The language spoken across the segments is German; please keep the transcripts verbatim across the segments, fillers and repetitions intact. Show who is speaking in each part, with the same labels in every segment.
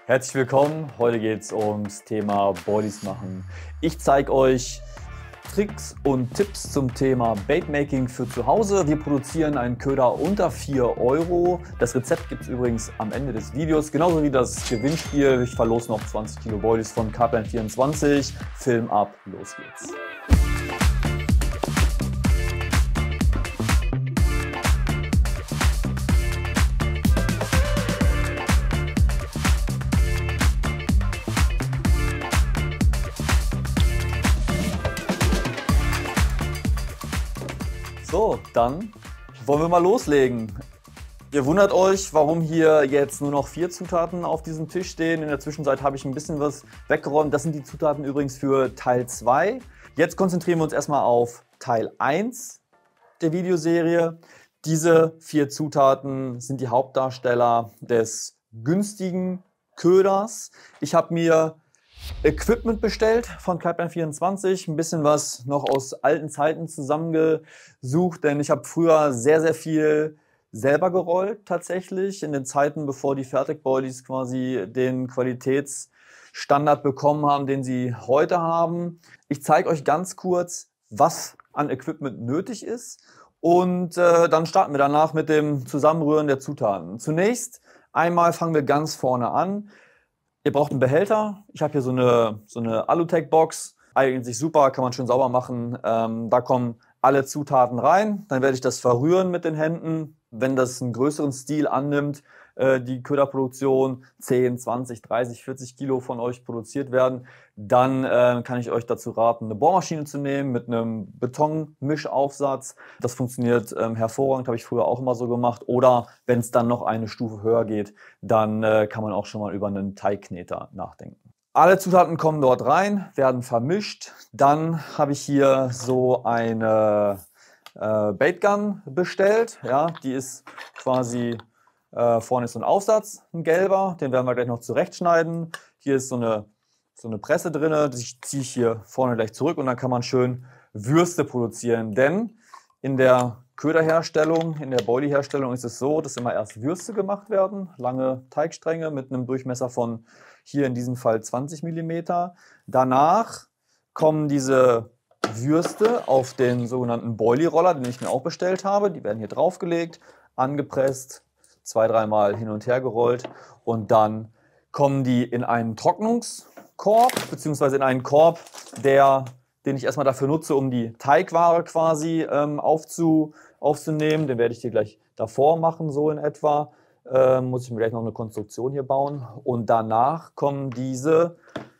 Speaker 1: Herzlich willkommen, heute geht es ums Thema Boilies machen. Ich zeige euch Tricks und Tipps zum Thema Baitmaking für zu Hause. Wir produzieren einen Köder unter vier Euro. Das Rezept gibt es übrigens am Ende des Videos, genauso wie das Gewinnspiel. Ich verlose noch zwanzig Kilo Boilies von Carpline vierundzwanzig. Film ab, los geht's. So, dann wollen wir mal loslegen. Ihr wundert euch, warum hier jetzt nur noch vier Zutaten auf diesem Tisch stehen. In der Zwischenzeit habe ich ein bisschen was weggeräumt. Das sind die Zutaten übrigens für Teil zwei. Jetzt konzentrieren wir uns erstmal auf Teil eins der Videoserie. Diese vier Zutaten sind die Hauptdarsteller des günstigen Köders. Ich habe mir Equipment bestellt von Carpline vierundzwanzig, ein bisschen was noch aus alten Zeiten zusammengesucht, denn ich habe früher sehr, sehr viel selber gerollt tatsächlich, in den Zeiten, bevor die Fertigboilies quasi den Qualitätsstandard bekommen haben, den sie heute haben. Ich zeige euch ganz kurz, was an Equipment nötig ist und äh, dann starten wir danach mit dem Zusammenrühren der Zutaten. Zunächst einmal fangen wir ganz vorne an. Ihr braucht einen Behälter. Ich habe hier so eine, so eine Alutech-Box. Eignet sich super, kann man schön sauber machen. Ähm, da kommen alle Zutaten rein. Dann werde ich das verrühren mit den Händen. Wenn das einen größeren Stil annimmt, äh, die Köderproduktion, zehn, zwanzig, dreißig, vierzig Kilo von euch produziert werden, dann äh, kann ich euch dazu raten, eine Bohrmaschine zu nehmen mit einem Betonmischaufsatz. Das funktioniert ähm, hervorragend, habe ich früher auch immer so gemacht. Oder wenn es dann noch eine Stufe höher geht, dann äh, kann man auch schon mal über einen Teigkneter nachdenken. Alle Zutaten kommen dort rein, werden vermischt. Dann habe ich hier so eine äh, Baitgun bestellt. Ja, die ist quasi, äh, vorne ist so ein Aufsatz, ein gelber, den werden wir gleich noch zurechtschneiden. Hier ist so eine, so eine Presse drin, die ziehe ich hier vorne gleich zurück und dann kann man schön Würste produzieren. Denn in der Köderherstellung, in der Boilie-Herstellung ist es so, dass immer erst Würste gemacht werden, lange Teigstränge mit einem Durchmesser von hier in diesem Fall zwanzig Millimeter. Danach kommen diese Würste auf den sogenannten Boilie-Roller, den ich mir auch bestellt habe. Die werden hier draufgelegt, angepresst, zwei, dreimal hin und her gerollt und dann kommen die in einen Trocknungskorb beziehungsweise in einen Korb, der, den ich erstmal dafür nutze, um die Teigware quasi ähm, aufzu, aufzunehmen. Den werde ich dir gleich davor machen, so in etwa. Ähm, muss ich mir gleich noch eine Konstruktion hier bauen. Und danach kommen diese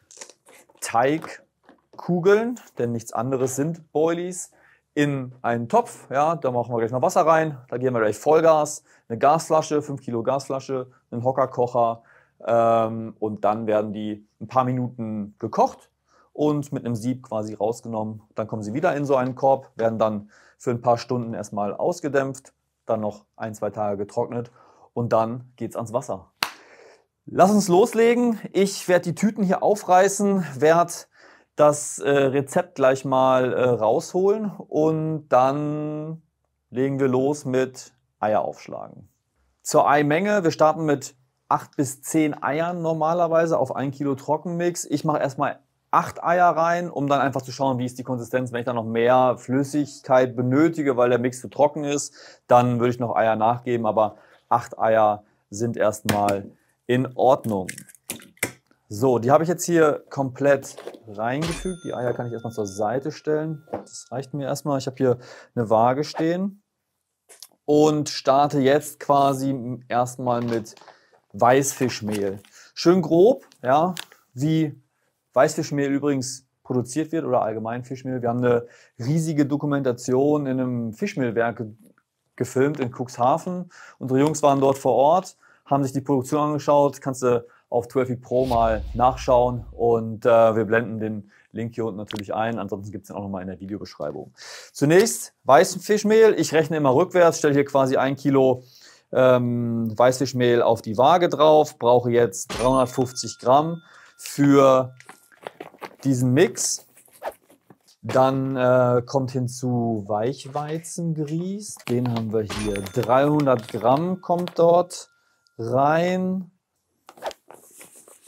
Speaker 1: Teigkugeln, denn nichts anderes sind Boilies, in einen Topf. Ja, da machen wir gleich noch Wasser rein. Da geben wir gleich Vollgas, eine Gasflasche, fünf Kilo Gasflasche, einen Hockerkocher. Ähm, und dann werden die ein paar Minuten gekocht und mit einem Sieb quasi rausgenommen. Dann kommen sie wieder in so einen Korb, werden dann für ein paar Stunden erstmal ausgedämpft, dann noch ein, zwei Tage getrocknet. Und dann geht's ans Wasser. Lass uns loslegen. Ich werde die Tüten hier aufreißen, werde das äh, Rezept gleich mal äh, rausholen und dann legen wir los mit Eier aufschlagen. Zur Eimenge, wir starten mit acht bis zehn Eiern normalerweise auf ein Kilo Trockenmix. Ich mache erstmal acht Eier rein, um dann einfach zu schauen, wie ist die Konsistenz. Wenn ich dann noch mehr Flüssigkeit benötige, weil der Mix zu trocken ist, dann würde ich noch Eier nachgeben, aber acht Eier sind erstmal in Ordnung. So, die habe ich jetzt hier komplett reingefügt. Die Eier kann ich erstmal zur Seite stellen. Das reicht mir erstmal. Ich habe hier eine Waage stehen und starte jetzt quasi erstmal mit Weißfischmehl. Schön grob, ja, wie Weißfischmehl übrigens produziert wird oder allgemein Fischmehl. Wir haben eine riesige Dokumentation in einem Fischmehlwerk gefilmt in Cuxhaven. Unsere Jungs waren dort vor Ort, haben sich die Produktion angeschaut. Kannst du auf zwölf Week Pro mal nachschauen und äh, wir blenden den Link hier unten natürlich ein. Ansonsten gibt es den auch nochmal in der Videobeschreibung. Zunächst Weißfischmehl. Ich rechne immer rückwärts, stelle hier quasi ein Kilo ähm, Weißfischmehl auf die Waage drauf. Brauche jetzt dreihundertfünfzig Gramm für diesen Mix. Dann äh, kommt hinzu Weichweizengrieß, den haben wir hier. dreihundert Gramm kommt dort rein.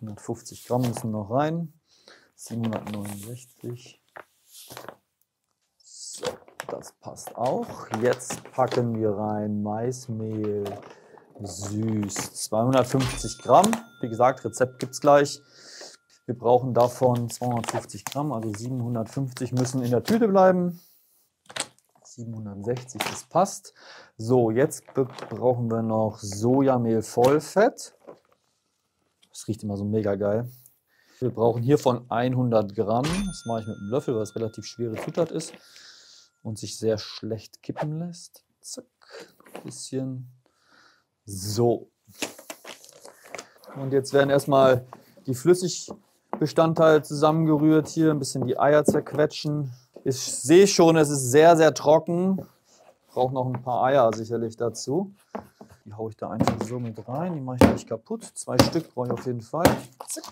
Speaker 1: hundertfünfzig Gramm müssen noch rein. siebenhundertneunundsechzig. So, das passt auch. Jetzt packen wir rein Maismehl süß. zweihundertfünfzig Gramm. Wie gesagt, Rezept gibt es gleich. Wir brauchen davon zweihundertfünfzig Gramm, also siebenhundertfünfzig müssen in der Tüte bleiben. siebenhundertsechzig, das passt. So, jetzt brauchen wir noch Sojamehl Vollfett. Das riecht immer so mega geil. Wir brauchen hiervon hundert Gramm. Das mache ich mit einem Löffel, weil es relativ schwere Zutat ist und sich sehr schlecht kippen lässt. Zack, ein bisschen. So. Und jetzt werden erstmal die Flüssigbestandteile zusammengerührt. Hier ein bisschen die Eier zerquetschen. Ich sehe schon, es ist sehr, sehr trocken. Braucht noch ein paar Eier sicherlich dazu. Die haue ich da einfach so mit rein. Die mache ich nicht kaputt. Zwei Stück brauche ich auf jeden Fall. Zack.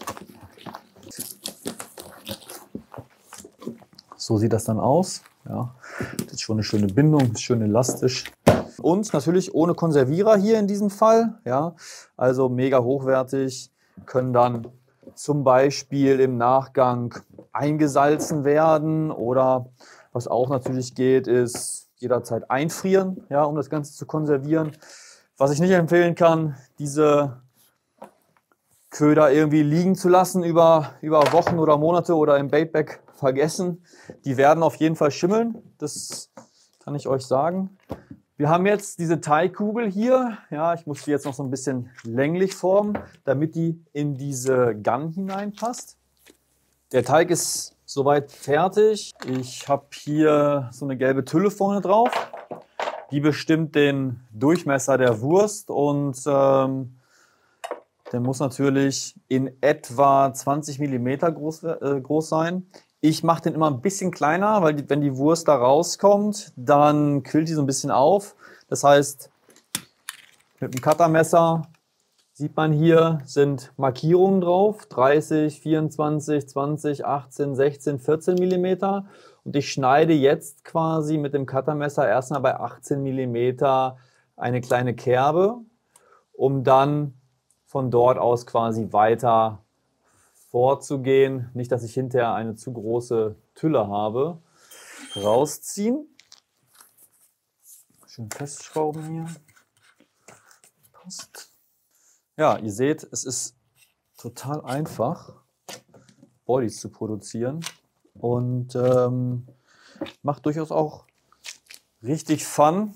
Speaker 1: So sieht das dann aus. Ja, das ist schon eine schöne Bindung, ist schön elastisch. Und natürlich ohne Konservierer hier in diesem Fall. Ja, also mega hochwertig. Können dann zum Beispiel im Nachgang eingesalzen werden oder was auch natürlich geht, ist jederzeit einfrieren, ja, um das Ganze zu konservieren. Was ich nicht empfehlen kann, diese Köder irgendwie liegen zu lassen über, über Wochen oder Monate oder im Baitbag vergessen. Die werden auf jeden Fall schimmeln, das kann ich euch sagen. Wir haben jetzt diese Teigkugel hier. Ja, ich muss die jetzt noch so ein bisschen länglich formen, damit die in diese Gun hineinpasst. Der Teig ist soweit fertig. Ich habe hier so eine gelbe Tülle vorne drauf. Die bestimmt den Durchmesser der Wurst und ähm, der muss natürlich in etwa zwanzig Millimeter groß, äh, groß sein. Ich mache den immer ein bisschen kleiner, weil die, wenn die Wurst da rauskommt, dann quillt die so ein bisschen auf. Das heißt, mit dem Cuttermesser sieht man hier, sind Markierungen drauf. dreißig, vierundzwanzig, zwanzig, achtzehn, sechzehn, vierzehn Millimeter. Und ich schneide jetzt quasi mit dem Cuttermesser erstmal bei achtzehn Millimeter eine kleine Kerbe, um dann von dort aus quasi weiter vorzugehen. Nicht, dass ich hinterher eine zu große Tülle habe. Rausziehen. Schön festschrauben hier. Passt. Ja, ihr seht, es ist total einfach, Boilies zu produzieren und ähm, macht durchaus auch richtig Fun.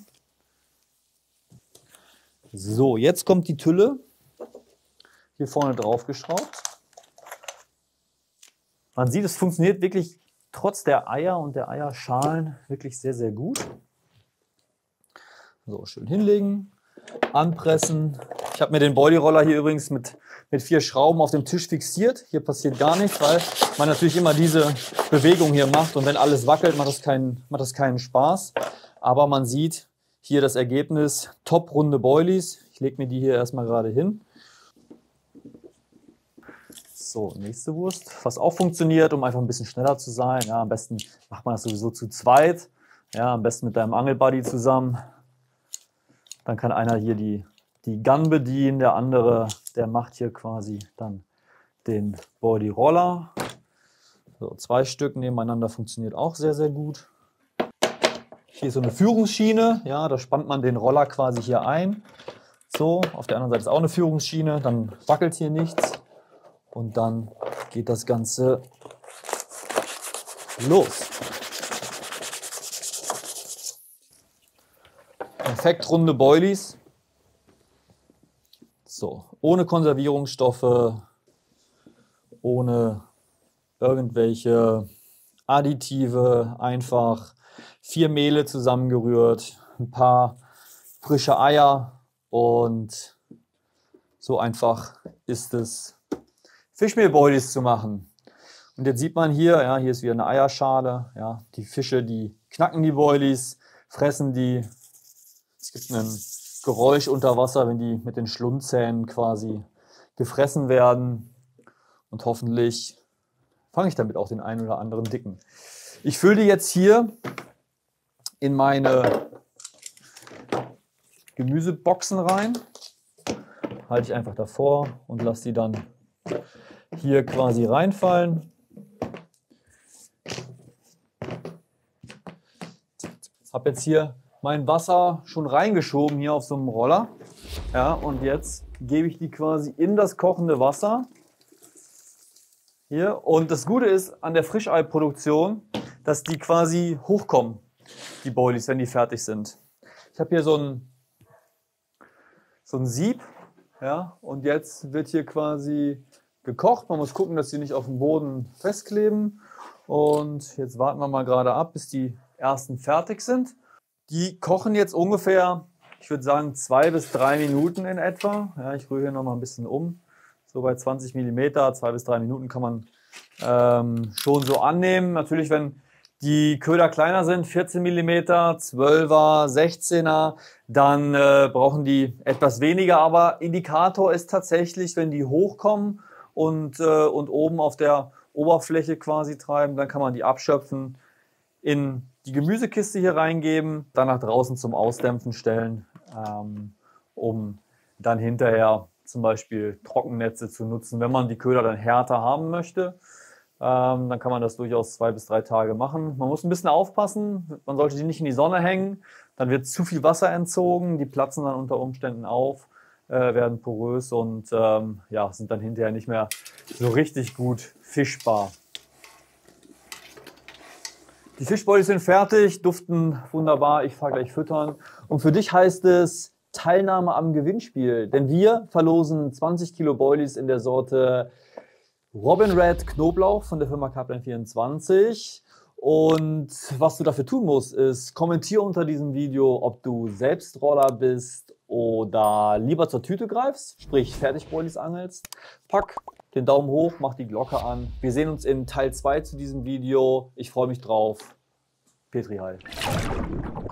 Speaker 1: So, jetzt kommt die Tülle hier vorne drauf geschraubt. Man sieht, es funktioniert wirklich trotz der Eier und der Eierschalen wirklich sehr, sehr gut. So, schön hinlegen, anpressen. Ich habe mir den Boilie-Roller hier übrigens mit, mit vier Schrauben auf dem Tisch fixiert. Hier passiert gar nichts, weil man natürlich immer diese Bewegung hier macht. Und wenn alles wackelt, macht das keinen, macht das keinen Spaß. Aber man sieht hier das Ergebnis. Top runde Boilies. Ich lege mir die hier erstmal gerade hin. So, nächste Wurst. Was auch funktioniert, um einfach ein bisschen schneller zu sein. Ja, am besten macht man das sowieso zu zweit. Ja, am besten mit deinem Angelbuddy zusammen. Dann kann einer hier die, die Gun bedienen, der andere, der macht hier quasi dann den Boilie-Roller. So, zwei Stück nebeneinander funktioniert auch sehr, sehr gut. Hier ist so eine Führungsschiene, ja, da spannt man den Roller quasi hier ein. So, auf der anderen Seite ist auch eine Führungsschiene, dann wackelt hier nichts. Und dann geht das Ganze los. Perfekt runde Boilies. So, ohne Konservierungsstoffe, ohne irgendwelche Additive, einfach vier Mehle zusammengerührt, ein paar frische Eier und so einfach ist es, Fischmehl-Boilies zu machen. Und jetzt sieht man hier, ja, hier ist wieder eine Eierschale. Ja, die Fische, die knacken die Boilies, fressen die. Es gibt ein Geräusch unter Wasser, wenn die mit den Schlundzähnen quasi gefressen werden. Und hoffentlich fange ich damit auch den einen oder anderen Dicken. Ich fülle die jetzt hier in meine Gemüseboxen rein. Halte ich einfach davor und lasse die dann hier quasi reinfallen. Ich habe jetzt hier mein Wasser schon reingeschoben hier auf so einem Roller. Ja, und jetzt gebe ich die quasi in das kochende Wasser. Hier. Und das Gute ist an der Frischei-Produktion, dass die quasi hochkommen, die Boilies, wenn die fertig sind. Ich habe hier so ein, so ein Sieb, ja, und jetzt wird hier quasi gekocht. Man muss gucken, dass sie nicht auf dem Boden festkleben. Und jetzt warten wir mal gerade ab, bis die ersten fertig sind. Die kochen jetzt ungefähr, ich würde sagen, zwei bis drei Minuten in etwa. Ja, ich rühre hier noch mal ein bisschen um. So bei zwanzig Millimeter, zwei bis drei Minuten kann man ähm, schon so annehmen. Natürlich, wenn die Köder kleiner sind, vierzehn Millimeter, zwölfer, sechzehner, dann äh, brauchen die etwas weniger. Aber Indikator ist tatsächlich, wenn die hochkommen und, äh, und oben auf der Oberfläche quasi treiben, dann kann man die abschöpfen, in die Gemüsekiste hier reingeben, dann nach draußen zum Ausdämpfen stellen, ähm, um dann hinterher zum Beispiel Trockennetze zu nutzen. Wenn man die Köder dann härter haben möchte, ähm, dann kann man das durchaus zwei bis drei Tage machen. Man muss ein bisschen aufpassen, man sollte die nicht in die Sonne hängen, dann wird zu viel Wasser entzogen, die platzen dann unter Umständen auf, äh, werden porös und ähm, ja, sind dann hinterher nicht mehr so richtig gut fischbar. Die Fischboilies sind fertig, duften wunderbar, ich fahre gleich füttern. Und für dich heißt es Teilnahme am Gewinnspiel, denn wir verlosen zwanzig Kilo Boilies in der Sorte Robin Red Knoblauch von der Firma Kaplan vierundzwanzig. Und was du dafür tun musst, ist, kommentiere unter diesem Video, ob du selbst Roller bist oder lieber zur Tüte greifst, sprich Fertigboilies angelst. Pack den Daumen hoch, mach die Glocke an. Wir sehen uns in Teil zwei zu diesem Video. Ich freue mich drauf. Petri Heil.